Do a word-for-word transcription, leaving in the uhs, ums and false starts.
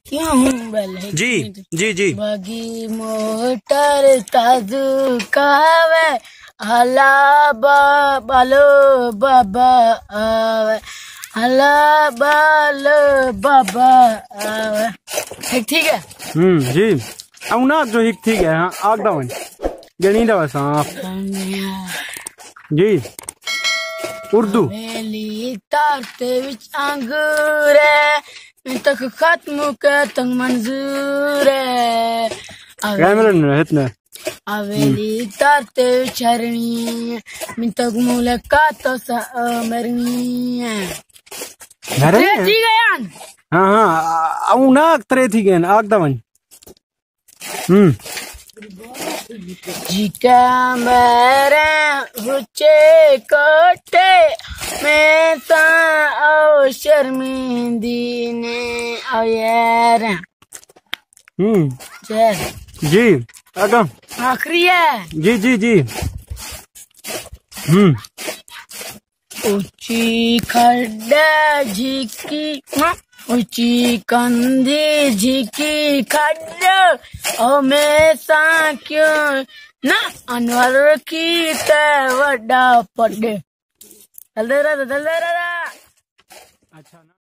क्यों बल जी जी जी बगी मोटर ताजू कहवे हला बालो बाबा आवे हला बालो बाबा आवे। ठीक है। हम्म जी अब ना जो हिक ठीक है। हाँ आग दवन गणी दवा सांप जी उर्दू हवेली तारते विच अंगूर है तक खत्म के तंग मंजूर है कैमरन इतना हवेली तारते विच हरणी मिन तक मुलाकात तो मरनी है। ठीक है यार। हाँ हाँ अब ना तरे थी गए आग दवन हम्म जिका मेरे हुचे कोटे में ता ओ शर्मिंदी ने ओ यार हम्म चल जी आगा आखिरी है। जी जी जी हम्म ऊंची खड्डा झिकी ऊंची कंधी झिकी खड्डा ओ हमेशा क्यों ना अनवर की ते वड्डा पड़े। दल दे रहा दल दे रहा। अच्छा।